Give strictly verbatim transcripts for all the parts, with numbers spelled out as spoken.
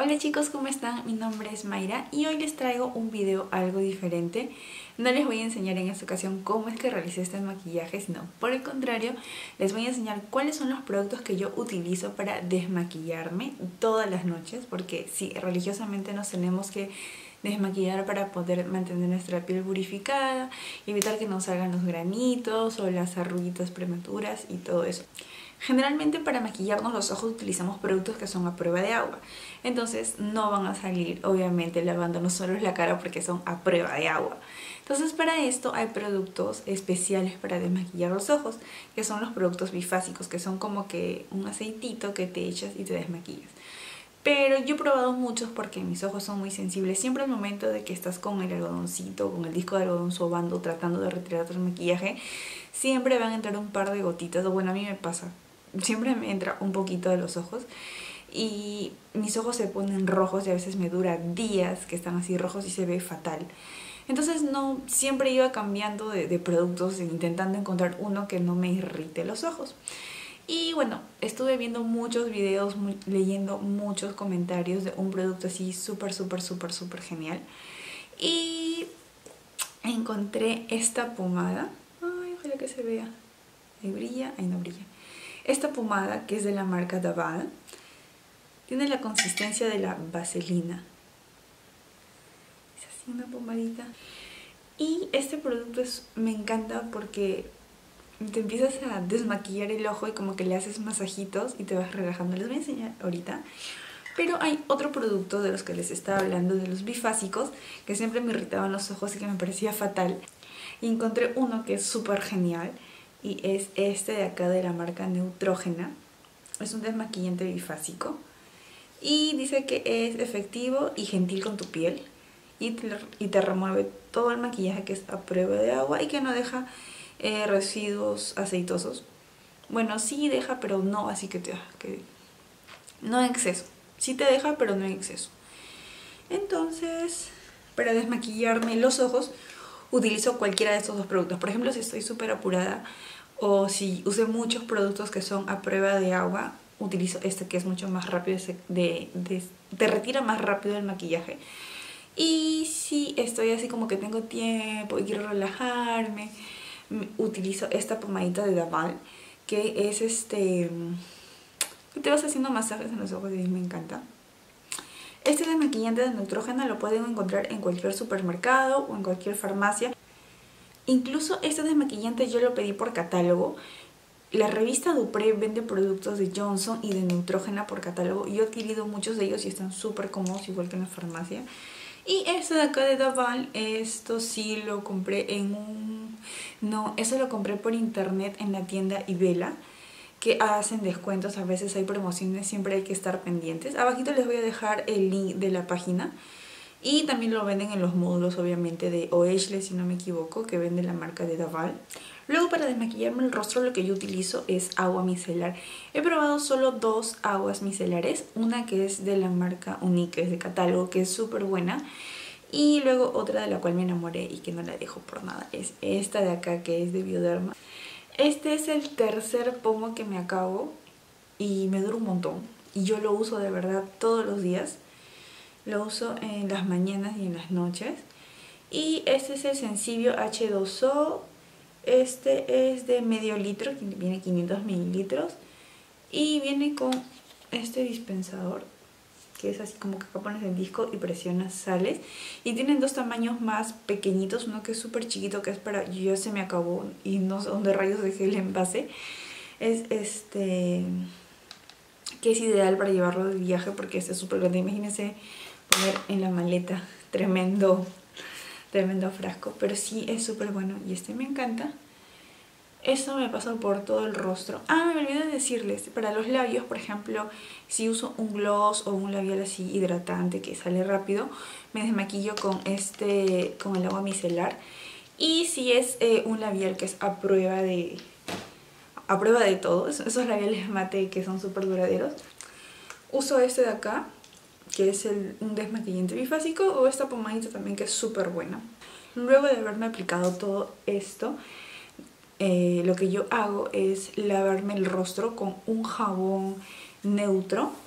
Hola chicos, ¿cómo están? Mi nombre es Mayra y hoy les traigo un video algo diferente. No les voy a enseñar en esta ocasión cómo es que realicé este maquillaje, sino por el contrario, les voy a enseñar cuáles son los productos que yo utilizo para desmaquillarme todas las noches, porque sí, religiosamente nos tenemos que desmaquillar para poder mantener nuestra piel purificada, evitar que nos salgan los granitos o las arruguitas prematuras y todo eso. Generalmente para maquillarnos los ojos utilizamos productos que son a prueba de agua, entonces no van a salir obviamente lavándonos solo la cara porque son a prueba de agua. Entonces para esto hay productos especiales para desmaquillar los ojos, que son los productos bifásicos, que son como que un aceitito que te echas y te desmaquillas. Pero yo he probado muchos porque mis ojos son muy sensibles. Siempre al momento de que estás con el algodoncito, con el disco de algodón sobando, tratando de retirar el maquillaje, siempre van a entrar un par de gotitas, o bueno, a mí me pasa. Siempre me entra un poquito de los ojos y mis ojos se ponen rojos y a veces me dura días que están así rojos y se ve fatal. Entonces no, siempre iba cambiando de, de productos, intentando encontrar uno que no me irrite los ojos. Y bueno, estuve viendo muchos videos, muy, leyendo muchos comentarios de un producto así súper, súper, súper, súper genial. Y encontré esta pomada. Ay, ojalá que se vea. Ahí brilla, ahí no brilla. Esta pomada, que es de la marca Daval, tiene la consistencia de la vaselina. Es así una pomadita. Y este producto es, me encanta porque te empiezas a desmaquillar el ojo y como que le haces masajitos y te vas relajando. Les voy a enseñar ahorita. Pero hay otro producto de los que les estaba hablando, de los bifásicos, que siempre me irritaban los ojos y que me parecía fatal. Y encontré uno que es súper genial. Y es este de acá de la marca Neutrogena. Es un desmaquillante bifásico. Y dice que es efectivo y gentil con tu piel. Y te, y te remueve todo el maquillaje que es a prueba de agua y que no deja eh, residuos aceitosos. Bueno, sí deja, pero no así que te que no en exceso. Sí te deja, pero no en exceso. Entonces, para desmaquillarme los ojos, utilizo cualquiera de estos dos productos. Por ejemplo, si estoy súper apurada o si usé muchos productos que son a prueba de agua, utilizo este que es mucho más rápido, de, de, te retira más rápido el maquillaje. Y si estoy así como que tengo tiempo y quiero relajarme, utilizo esta pomadita de Daval, que es este, que te vas haciendo masajes en los ojos y me encanta. Este desmaquillante de Neutrogena lo pueden encontrar en cualquier supermercado o en cualquier farmacia. Incluso este desmaquillante yo lo pedí por catálogo. La revista Dupré vende productos de Johnson y de Neutrogena por catálogo. Yo he adquirido muchos de ellos y están súper cómodos, igual que en la farmacia. Y este de acá de Daval, esto sí lo compré en un... No, eso lo compré por internet en la tienda Ibela, que hacen descuentos, a veces hay promociones, siempre hay que estar pendientes. Abajito les voy a dejar el link de la página. Y también lo venden en los módulos, obviamente, de Oechle, si no me equivoco, que vende la marca de Daval. Luego, para desmaquillarme el rostro, lo que yo utilizo es agua micelar. He probado solo dos aguas micelares. Una que es de la marca Unique, es de catálogo, que es súper buena. Y luego otra de la cual me enamoré y que no la dejo por nada, es esta de acá, que es de Bioderma. Este es el tercer pomo que me acabo y me dura un montón. Y yo lo uso de verdad todos los días. Lo uso en las mañanas y en las noches. Y este es el Sensibio H dos O. Este es de medio litro, viene quinientos mililitros. Y viene con este dispensador, que es así como que acá pones el disco y presionas, sales. Y tienen dos tamaños más pequeñitos. Uno que es súper chiquito, que es para... Yo ya se me acabó y no sé dónde rayos dejé el envase. Es este... que es ideal para llevarlo de viaje porque este es súper grande. Imagínense poner en la maleta tremendo tremendo frasco, pero sí es súper bueno y este me encanta. Esto me pasa por todo el rostro. Ah, me olvidé de decirles, para los labios, por ejemplo, si uso un gloss o un labial así hidratante que sale rápido, me desmaquillo con este, con el agua micelar. Y si es eh, un labial que es a prueba de a prueba de todo, esos labiales mate que son súper duraderos, uso este de acá, que es el, un desmaquillante bifásico, o esta pomadita también que es súper buena. Luego de haberme aplicado todo esto, eh, lo que yo hago es lavarme el rostro con un jabón neutro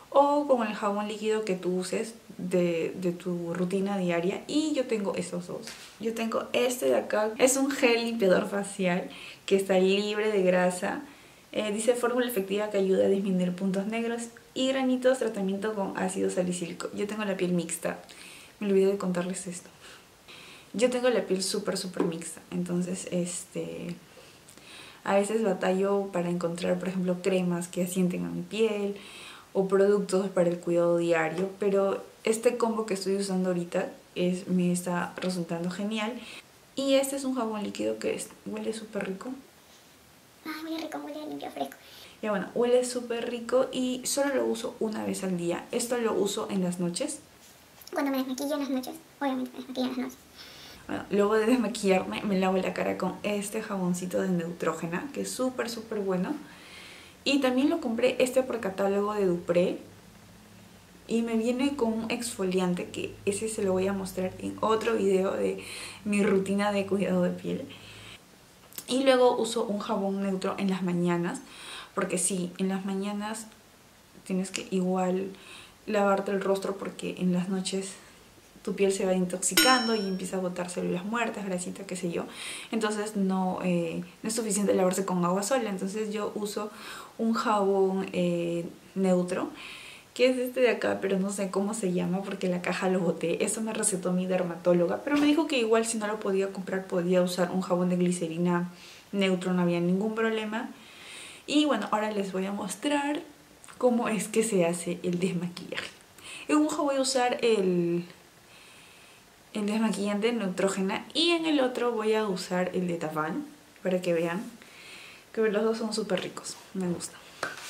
o con el jabón líquido que tú uses de, de tu rutina diaria. Y yo tengo estos dos. Yo tengo este de acá, es un gel limpiador facial que está libre de grasa. Eh, dice fórmula efectiva que ayuda a disminuir puntos negros y granitos, tratamiento con ácido salicílico. Yo tengo la piel mixta, me olvidé de contarles esto. Yo tengo la piel súper súper mixta, entonces este a veces batallo para encontrar, por ejemplo, cremas que asienten a mi piel o productos para el cuidado diario, pero este combo que estoy usando ahorita es, me está resultando genial. Y este es un jabón líquido que es, huele súper rico. Ay, huele rico, huele limpio, fresco. Ya bueno, huele súper rico y solo lo uso una vez al día. Esto lo uso en las noches. Cuando me desmaquillo en las noches, obviamente me desmaquillo en las noches. Bueno, luego de desmaquillarme me lavo la cara con este jaboncito de Neutrogena, que es súper súper bueno. Y también lo compré este por catálogo de Dupré. Y me viene con un exfoliante, que ese se lo voy a mostrar en otro video de mi rutina de cuidado de piel. Y luego uso un jabón neutro en las mañanas, porque sí, en las mañanas tienes que igual lavarte el rostro porque en las noches tu piel se va intoxicando y empieza a botar células muertas, grasita, qué sé yo. Entonces no, eh, no es suficiente lavarse con agua sola. Entonces yo uso un jabón eh, neutro, que es este de acá, pero no sé cómo se llama porque la caja lo boté. Eso me recetó mi dermatóloga, pero me dijo que igual si no lo podía comprar podía usar un jabón de glicerina neutro, no había ningún problema. Y bueno, ahora les voy a mostrar cómo es que se hace el desmaquillaje. En un ojo voy a usar el, el desmaquillante Neutrogena y en el otro voy a usar el de Daván, para que vean que los dos son súper ricos, me gustan.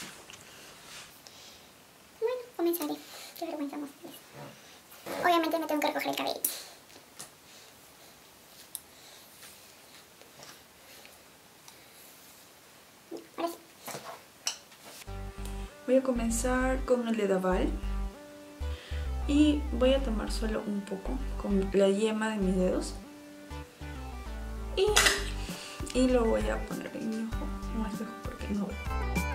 Bueno, comenzaré. Qué vergüenza mostrarles. Obviamente me tengo que recoger el cabello. Ahora sí. Voy a comenzar con el de Daván y voy a tomar solo un poco con la yema de mis dedos y, y lo voy a poner en mi ojo, en el espejo porque no veo.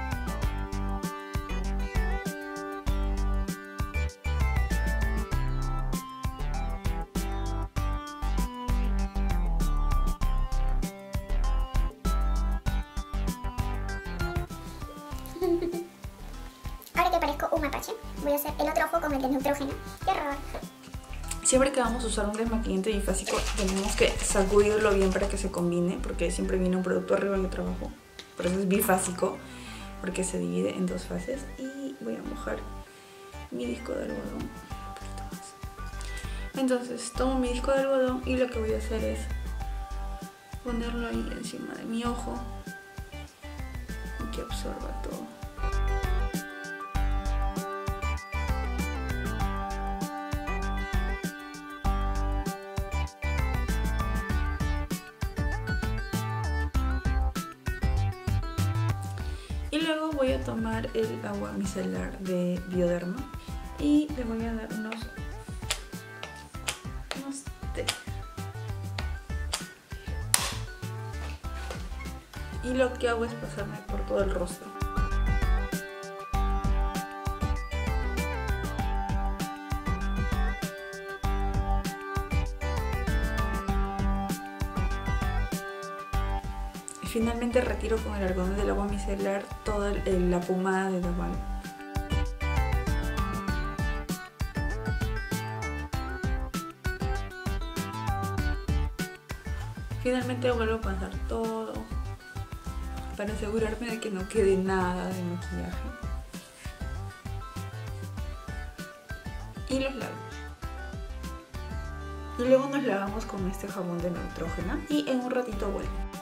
Ahora que parezco un mapache, voy a hacer el otro ojo con el de Neutrogena. ¡Qué horror! Siempre que vamos a usar un desmaquillante bifásico tenemos que sacudirlo bien para que se combine, porque siempre viene un producto arriba y otro abajo. Por eso es bifásico, porque se divide en dos fases. Y voy a mojar mi disco de algodón un poquito más. Entonces tomo mi disco de algodón y lo que voy a hacer es ponerlo ahí encima de mi ojo y que absorba todo. Y luego voy a tomar el agua micelar de Bioderma y le voy a dar unos, unos té. Y lo que hago es pasarme por todo el rostro. Finalmente retiro con el algodón del agua micelar toda el, la pomada de Daván. Finalmente vuelvo a pasar todo para asegurarme de que no quede nada de maquillaje. Y los labios. Y luego nos lavamos con este jabón de Neutrogena y en un ratito vuelvo.